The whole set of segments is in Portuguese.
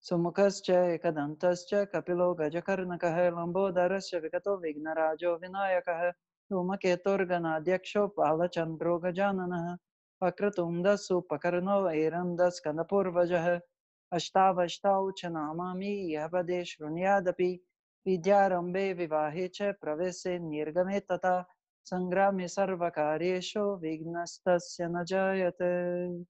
Sumukascha ekadantascha kapilo gajakarnakaha lambodarascha vikato vignarajo vinayakaha Dhumaketurganadyaksho palachandro gajananaha Vakratundassu pakarno erandas kandapurvajaha Ashtavashtau chanamami yavade shrunyadapi Vidyarambe vivahecha pravese nirgame tata Sangrame sarvakaryesho vignastasya najayate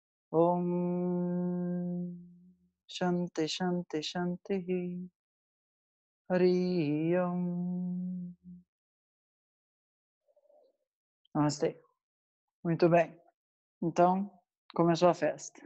Om Shanti Shanti Shanti Hari Om. Namastê. Muito bem. Então, começou a festa.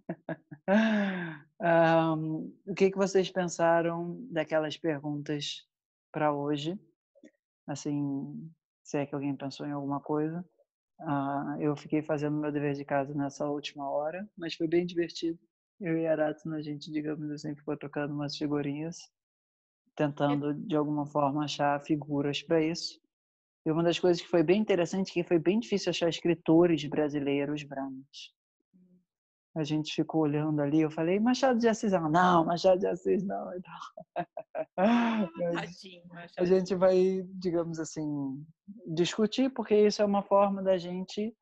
O que vocês pensaram daquelas perguntas para hoje? Assim, se é que alguém pensou em alguma coisa. Eu fiquei fazendo meu dever de casa nessa última hora, mas foi bem divertido. Eu e a Aratna, a gente, digamos assim, ficou trocando umas figurinhas, tentando, de alguma forma, achar figuras para isso. E uma das coisas que foi bem interessante é que foi bem difícil achar escritores brasileiros brahmanes. A gente ficou olhando ali, eu falei, Machado de Assis. Não, Machado de Assis não. A gente vai, digamos assim, discutir, porque isso é uma forma da gente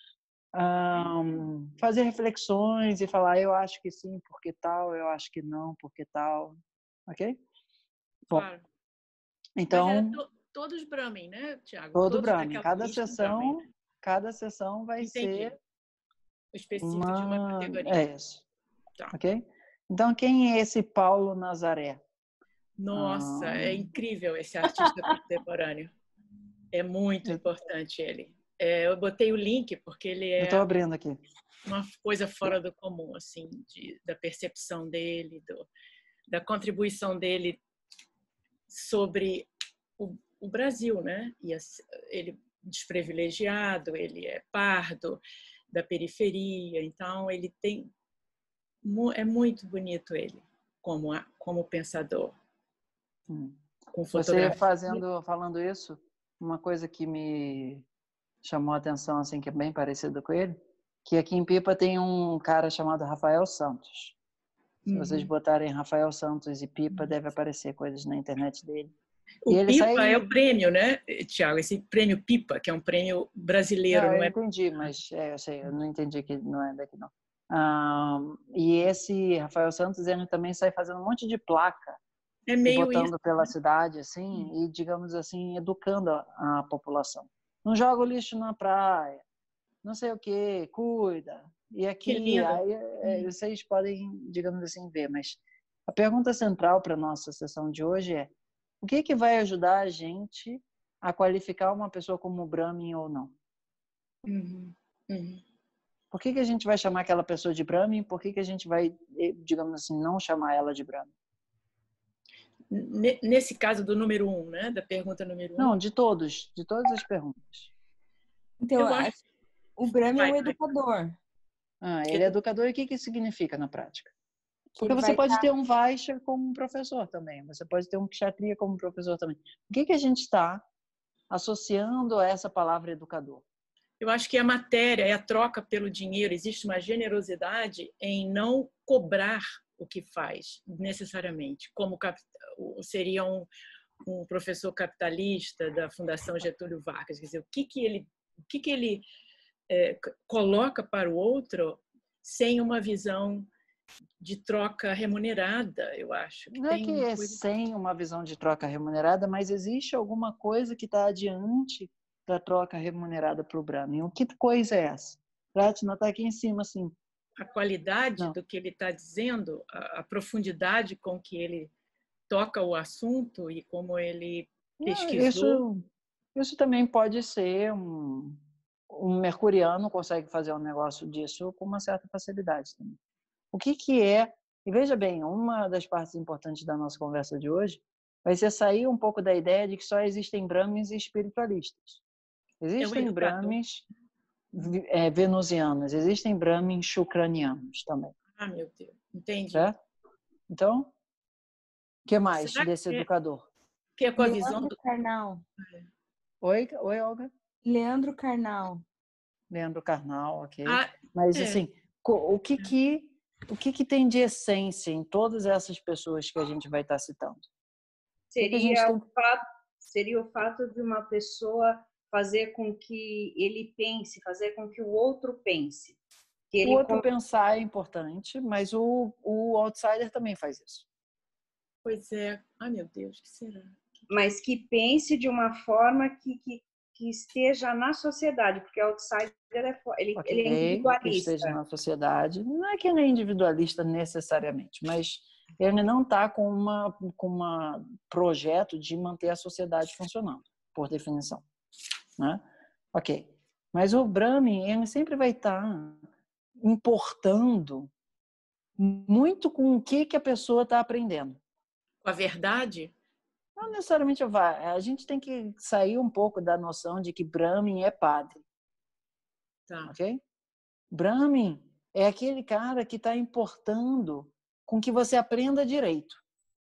fazer reflexões e falar, eu acho que sim, porque tal, eu acho que não, porque tal. Ok? Bom, claro. então... Mas todos Brahmin, né, Tiago? Todo Todos Brahmin. daquela lista Brahmin, né? Cada sessão vai Entendi. ser O específico de uma categoria. É isso. Tá. Ok? Então, quem é esse Paulo Nazaré? Nossa, é incrível esse artista contemporâneo. É muito importante ele. Eu botei o link porque ele Eu estou abrindo aqui. Uma coisa fora do comum, assim, da percepção dele, da contribuição dele sobre o Brasil, né? E ele desprivilegiado, ele é pardo, da periferia, então ele é muito bonito ele como pensador. Com Você fotografia. falando isso, uma coisa que me chamou a atenção, assim, que é bem parecido com ele, que aqui em Pipa tem um cara chamado Rafael Santos. Se vocês botarem Rafael Santos e Pipa, deve aparecer coisas na internet dele. O Pipa é o prêmio, né, Tiago? Esse prêmio Pipa, que é um prêmio brasileiro, não é? Eu entendi, mas eu sei, eu não entendi que não é daqui, não. E esse Rafael Santos, ele também sai fazendo um monte de placa e botando isso, pela cidade, assim, e, digamos assim, educando a população. Não joga o lixo na praia, não sei o quê, cuida. E aqui, aí, vocês podem, digamos assim, ver, mas a pergunta central para a nossa sessão de hoje é: o que vai ajudar a gente a qualificar uma pessoa como Brahmin ou não? Por que a gente vai chamar aquela pessoa de Brahmin? Por que a gente vai, digamos assim, não chamar ela de Brahmin? Nesse caso do número 1, né? Da pergunta número 1. Não, de todas as perguntas. Então, eu acho o Brahmin é um educador. Ele é educador, e o que significa na prática? Porque você pode ter um Vaishya como professor também, você pode ter um Kshatriya como professor também. O que a gente está associando a essa palavra educador? Eu acho que a matéria é a troca pelo dinheiro. Existe uma generosidade em não cobrar o que faz, necessariamente, como seria um professor capitalista da Fundação Getúlio Vargas. Quer dizer, o que ele coloca para o outro sem uma visão de troca remunerada, eu acho. Não é que é sem uma visão de troca remunerada, mas existe alguma coisa que está adiante da troca remunerada para o Brahmin. O que coisa é essa? Ratna está aqui em cima, assim. A qualidade do que ele está dizendo, a profundidade com que ele toca o assunto e como ele pesquisou. Isso também pode ser um mercuriano consegue fazer um negócio disso com uma certa facilidade também. O que é... E veja bem, uma das partes importantes da nossa conversa de hoje vai ser sair um pouco da ideia de que só existem brahmins e espiritualistas. Existem brahmins venusianos, existem brahmins shukranianos também. Meu Deus, entendi. Certo? Então, o que mais desse educador? Que é com a visão Leandro Carnal. Oi, Olga? Leandro Carnal. Leandro Carnal, ok. Mas, assim, o que o que tem de essência em todas essas pessoas que a gente vai estar citando? Seria o fato de uma pessoa fazer com que ele pense, fazer com que o outro pense. O outro pensar é importante, mas o outsider também faz isso. Pois é. Ai, meu Deus, o que será? Mas que pense de uma forma que esteja na sociedade, porque o outsider ele é individualista. Que esteja na sociedade. Não é que ele é individualista necessariamente, mas ele não está com uma projeto de manter a sociedade funcionando, por definição. Né? Ok. Mas o Brahmin, ele sempre vai estar importando muito com o que a pessoa está aprendendo. Com a verdade? Não necessariamente vai. A gente tem que sair um pouco da noção de que Brahmin é padre. Tá. Ok? Brahmin é aquele cara que está importando com que você aprenda direito.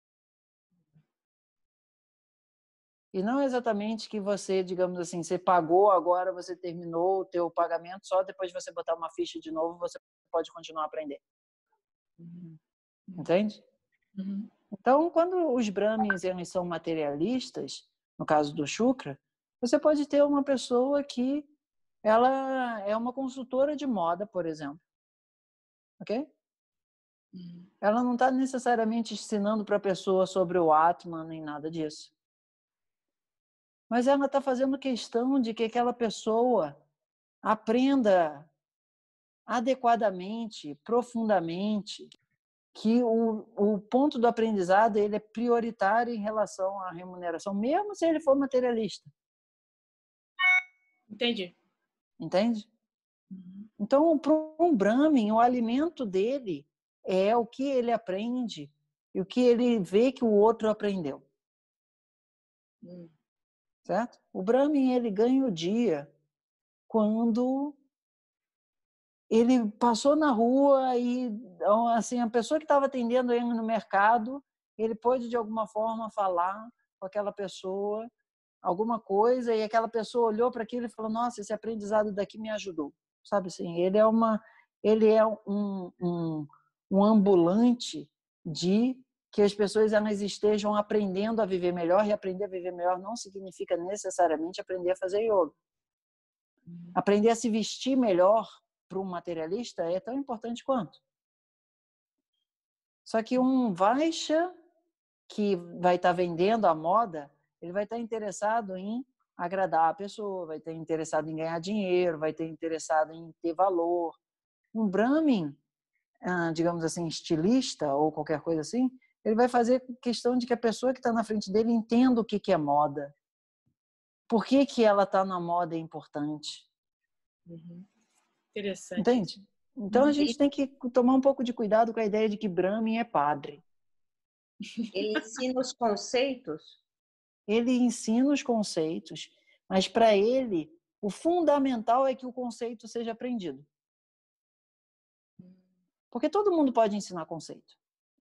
E não exatamente que você, digamos assim, você pagou, agora você terminou o teu pagamento, só depois de você botar uma ficha de novo, você pode continuar a aprender. Entende? Uhum. Então, quando os Brahmins eles são materialistas, no caso do Shukra, você pode ter uma pessoa que ela é uma consultora de moda, por exemplo. Ok? Ela não está necessariamente ensinando para a pessoa sobre o Atman, nem nada disso. Mas ela está fazendo questão de que aquela pessoa aprenda adequadamente, profundamente, que o ponto do aprendizado ele é prioritário em relação à remuneração, mesmo se ele for materialista. Entendi. Entende? Então, para um Brahmin, o alimento dele é o que ele aprende e o que ele vê que o outro aprendeu. Certo? O Brahmin, ele ganha o dia quando ele passou na rua e assim, a pessoa que estava atendendo ele no mercado, ele pôde de alguma forma falar com aquela pessoa alguma coisa e aquela pessoa olhou para aquilo e falou: nossa, esse aprendizado daqui me ajudou. Sabe assim, ele é um ambulante de que as pessoas elas estejam aprendendo a viver melhor, e aprender a viver melhor não significa necessariamente aprender a fazer yoga. Aprender a se vestir melhor para um materialista é tão importante quanto. Só que um Vaishya que vai estar vendendo a moda, ele vai estar interessado em agradar a pessoa, vai estar interessado em ganhar dinheiro, vai estar interessado em ter valor. Um Brahmin, digamos assim, estilista ou qualquer coisa assim, ele vai fazer questão de que a pessoa que está na frente dele entenda o que é moda. Por que ela está na moda é importante. Interessante. Entende? Então a gente tem que tomar um pouco de cuidado com a ideia de que Brahmin é padre. Ele ensina os conceitos? Ele ensina os conceitos, mas para ele o fundamental é que o conceito seja aprendido. Porque todo mundo pode ensinar conceito.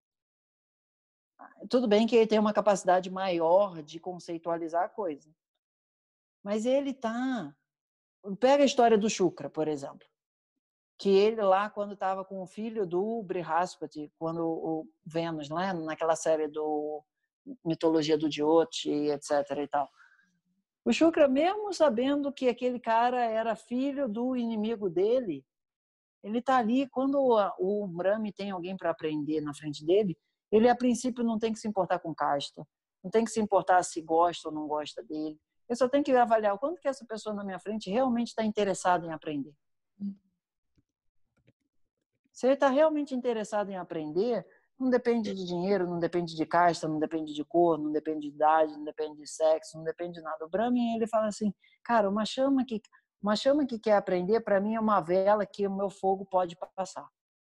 Tudo bem que ele tem uma capacidade maior de conceitualizar a coisa. Mas ele tá... Pega a história do Shukra, por exemplo. Que ele lá, quando estava com o filho do Brihaspati, quando o Vênus, né, naquela série do Mitologia do Jyoti, etc. e tal. O Shukra, mesmo sabendo que aquele cara era filho do inimigo dele, ele está ali, quando o Brahmi tem alguém para aprender na frente dele, ele, a princípio, não tem que se importar com casta, não tem que se importar se gosta ou não gosta dele. Ele só tem que avaliar o quanto que essa pessoa na minha frente realmente está interessada em aprender. Se ele está realmente interessado em aprender, não depende de dinheiro, não depende de casta, não depende de cor, não depende de idade, não depende de sexo, não depende de nada. O Brahmin, ele fala assim, cara, uma chama que quer aprender, para mim, é uma vela que o meu fogo pode passar.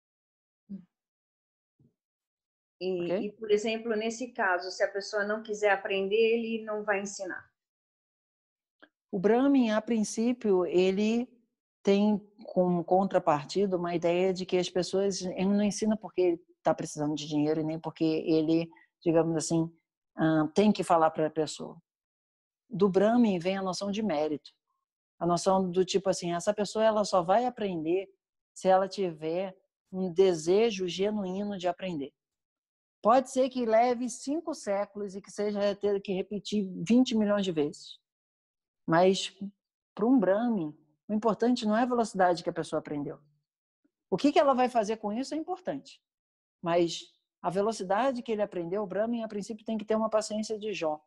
E, por exemplo, nesse caso, se a pessoa não quiser aprender, ele não vai ensinar. O Brahmin, a princípio, ele tem como contrapartida uma ideia de que as pessoas... Ele não ensina porque ele está precisando de dinheiro e nem porque ele, digamos assim, tem que falar para a pessoa. Do Brahmin vem a noção de mérito. A noção do tipo assim, essa pessoa ela só vai aprender se ela tiver um desejo genuíno de aprender. Pode ser que leve 5 séculos e que seja ter que repetir 20 milhões de vezes. Mas, para um Brahmin, o importante não é a velocidade que a pessoa aprendeu. O que ela vai fazer com isso é importante. Mas a velocidade que ele aprendeu, o Brahmin, a princípio, tem que ter uma paciência de Jó.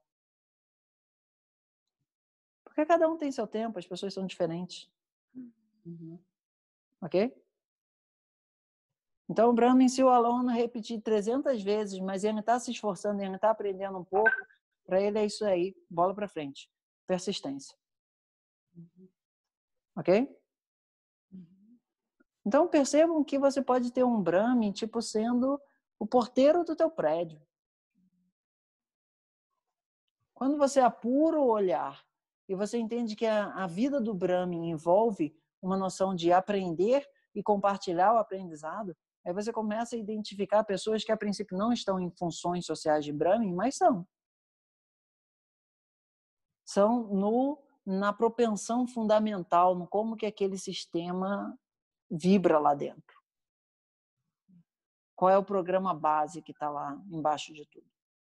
Porque cada um tem seu tempo, as pessoas são diferentes. Ok? Então, o Brahmin, se o aluno repetir 300 vezes, mas ele está se esforçando, ele está aprendendo um pouco, para ele é isso aí, bola para frente. Persistência. Ok? Então, percebam que você pode ter um Brahmin, tipo, sendo o porteiro do teu prédio. Quando você apura o olhar e você entende que a vida do Brahmin envolve uma noção de aprender e compartilhar o aprendizado, aí você começa a identificar pessoas que, a princípio, não estão em funções sociais de Brahmin, mas são. São na propensão fundamental, no como que aquele sistema vibra lá dentro. Qual é o programa base que está lá embaixo de tudo.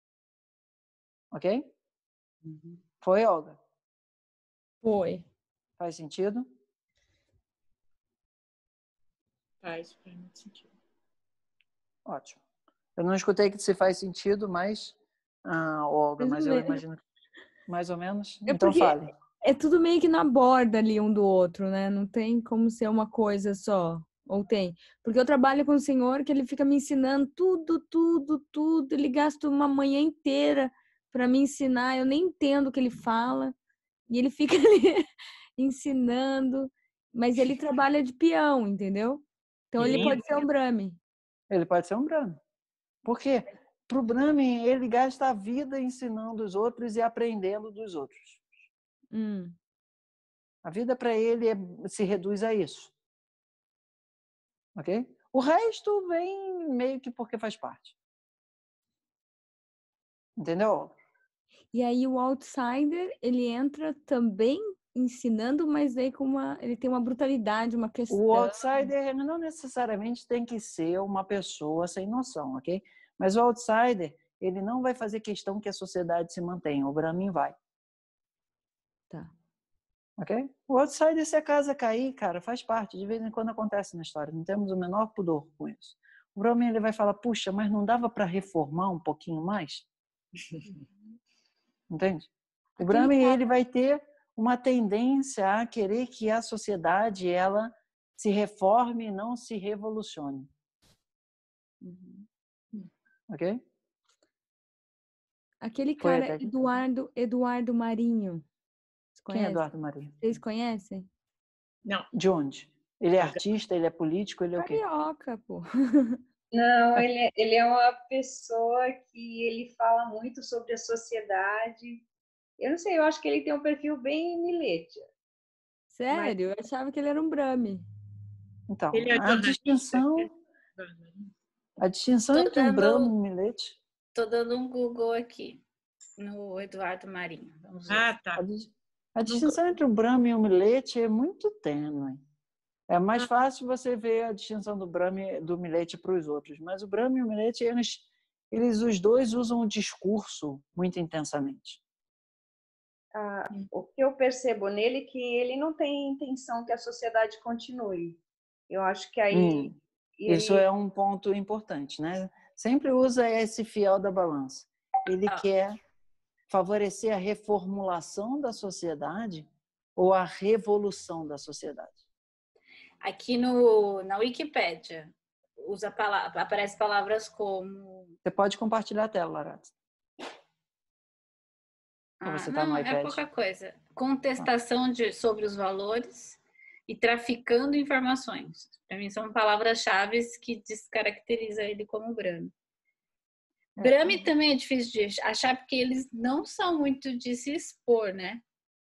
Ok? Foi, Olga? Foi. Faz sentido? Faz muito sentido. Ótimo. Eu não escutei que se faz sentido, mas, Olga, mas eu imagino que mais ou menos. Então fale. É tudo meio que na borda ali um do outro, né? Não tem como ser uma coisa só. Ou tem? Porque eu trabalho com um senhor que ele fica me ensinando tudo. Ele gasta uma manhã inteira para me ensinar. Eu nem entendo o que ele fala. E ele fica ali ensinando. Mas ele trabalha de peão, entendeu? Então ele pode ser um Brahmin. Ele pode ser um Brahmin. Por quê? Para o Brahmin, ele gasta a vida ensinando os outros e aprendendo dos outros. A vida para ele se reduz a isso. Ok? O resto vem meio que porque faz parte. Entendeu? E aí o outsider, ele entra também ensinando, mas aí ele tem uma brutalidade, uma questão. O outsider não necessariamente tem que ser uma pessoa sem noção, ok? Mas o outsider, ele não vai fazer questão que a sociedade se mantenha. O Brahmin vai. Tá. Ok? O outsider, se a casa cair, cara, faz parte. De vez em quando acontece na história. Não temos o menor pudor com isso. O Brahmin, ele vai falar, puxa, mas não dava para reformar um pouquinho mais? Entende? O Brahmin, ele vai ter uma tendência a querer que a sociedade ela se reforme e não se revolucione. Ok? Aquele cara, Eduardo Marinho. Quem é Eduardo Marinho? Vocês conhecem? Não. De onde? Ele é artista, ele é político, ele é o quê? Carioca, pô. Não, ele é uma pessoa que ele fala muito sobre a sociedade. Eu não sei, eu acho que ele tem um perfil bem milete. Sério? Eu achava que ele era um Brahmin. Então, Ele é a distinção entre um Brahmin e um milete. Tô dando um Google aqui no Eduardo Marinho. Vamos ver. Ah, tá. A distinção entre um Brahmin e um milete é muito tênue. É mais fácil você ver a distinção do Brahmin e do milete para os outros, mas o Brahmin e o milete, eles os dois usam o discurso muito intensamente. O que eu percebo nele é que ele não tem intenção que a sociedade continue. Eu acho que aí... Isso é um ponto importante, né? Sempre usa esse fiel da balança. Ele quer favorecer a reformulação da sociedade ou a revolução da sociedade. Aqui na Wikipédia, aparece palavras como... Você pode compartilhar a tela, Larata. Não, é pouca coisa. Contestação sobre os valores e traficando informações. Para mim são palavras-chave que descaracterizam ele como Brahmin. Brahmin também é difícil de achar porque eles não são muito de se expor, né?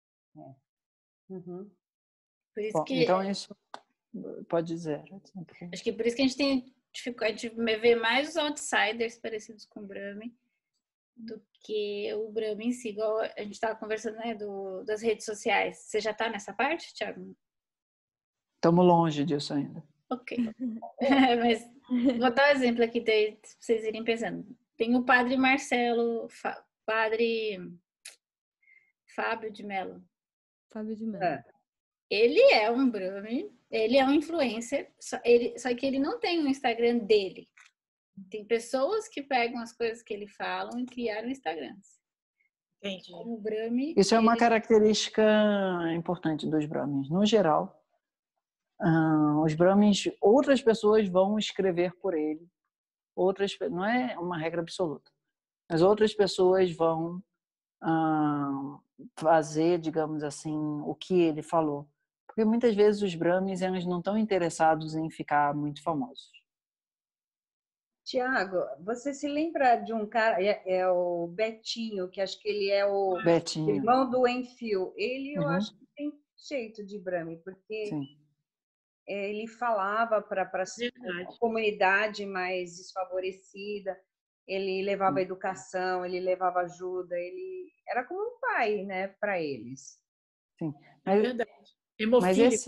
Por isso que... Então isso pode dizer. Acho que por isso que a gente tem dificuldade de ver mais os outsiders parecidos com o Brahmin do que o Brahmin em si, igual a gente estava conversando, né, das redes sociais. Você já está nessa parte, Thiago? Estamos longe disso ainda. Ok. Mas vou dar um exemplo aqui para vocês irem pensando. Tem o padre Marcelo, padre Fábio de Mello. Fábio de Mello. Ele é um Brahmin, ele é um influencer, só que ele não tem um Instagram dele. Tem pessoas que pegam as coisas que ele fala e criaram Instagrams. Entendi. Como o Brahmin, Isso é uma característica importante dos Brahmins. No geral, os Brahmins, outras pessoas vão escrever por ele. Não é uma regra absoluta, mas outras pessoas vão fazer, digamos assim, o que ele falou. Porque muitas vezes os Brahmins, eles não estão interessados em ficar muito famosos. Tiago, você se lembra de um cara, é o Betinho, que acho que ele é o Betinho. irmão do Enfio. Ele, eu Uhum. acho que tem jeito de Brahmin, porque Sim. ele falava para a comunidade mais desfavorecida, ele levava educação, ele levava ajuda, ele era como um pai, né, para eles. Sim. É verdade. Hemofílico.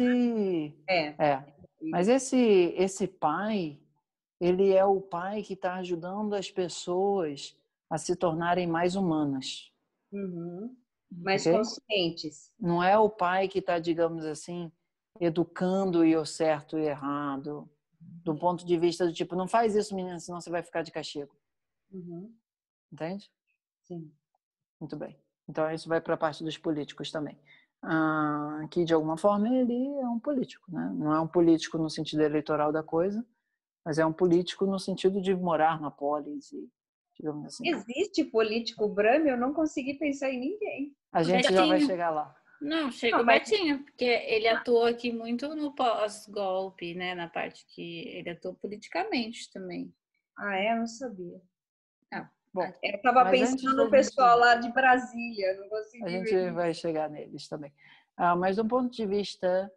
Mas esse pai, ele é o pai que está ajudando as pessoas a se tornarem mais humanas. Uhum. Mais Okay? conscientes. Não é o pai que está, digamos assim, educando o certo e o errado, do ponto de vista do tipo, não faz isso, menina, senão você vai ficar de castigo. Uhum. Entende? Sim. Muito bem. Então, isso vai para a parte dos políticos também. Que, de alguma forma, ele é um político, né? Não é um político no sentido eleitoral da coisa, mas é um político no sentido de morar na polis, digamos assim. Existe político Brahmin? Eu não consegui pensar em ninguém. A gente já vai chegar lá. Não, chega o Betinho, porque ele atuou aqui muito no pós-golpe, né? Na parte que ele atuou politicamente também. Ah, é? Eu não sabia. Bom, eu estava pensando no pessoal lá de Brasília, não consegui. A gente vai chegar neles também. Mas do ponto de vista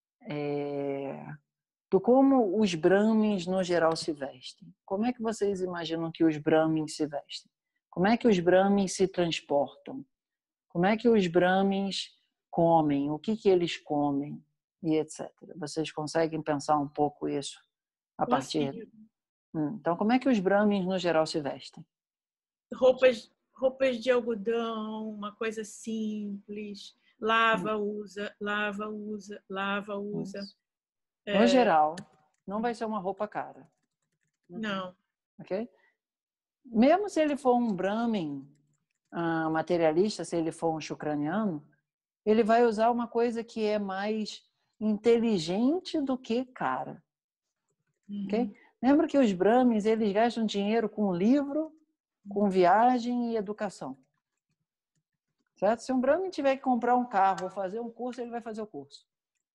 do como os Brahmins, no geral, se vestem, como é que vocês imaginam que os Brahmins se vestem? Como é que os Brahmins se transportam? Como é que os Brahmins comem? O que eles comem? E etc. Vocês conseguem pensar um pouco isso a partir? Então, como é que os Brahmins, no geral, se vestem? Roupas de algodão, uma coisa simples. Lava, usa, lava, usa, lava, usa. No geral, não vai ser uma roupa cara. Não. Ok? Mesmo se ele for um Brahmin materialista, se ele for um shukraniano, ele vai usar uma coisa que é mais inteligente do que cara. Ok? Lembra que os Brahmins, eles gastam dinheiro com livro, com viagem e educação. Certo? Se um Brahmin tiver que comprar um carro ou fazer um curso, ele vai fazer o curso.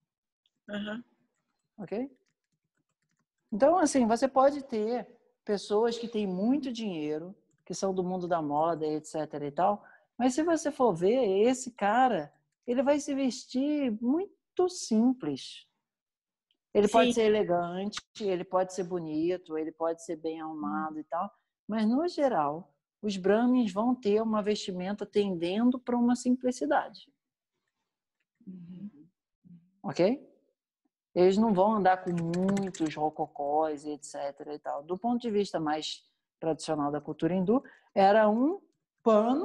Ok? Então, assim, você pode ter pessoas que têm muito dinheiro, que são do mundo da moda, etc. e tal, mas se você for ver, esse cara, ele vai se vestir muito simples. Ele pode ser elegante, ele pode ser bonito, ele pode ser bem arrumado e tal, mas, no geral, os Brahmins vão ter uma vestimenta tendendo para uma simplicidade. Ok? Eles não vão andar com muitos rococós e etc. e tal. Do ponto de vista mais tradicional da cultura hindu, era um pano.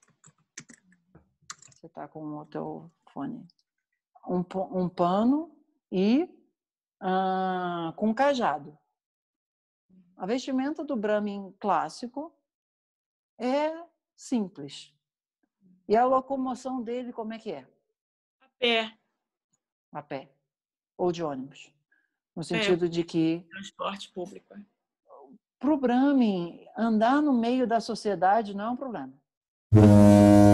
Você está com o teu fone. Um pano e com um cajado. A vestimenta do Brahmin clássico é simples. E a locomoção dele, como é que é? A pé. A pé. Ou de ônibus. No sentido de que... Transporte público. Para o Brahmin, andar no meio da sociedade não é um problema.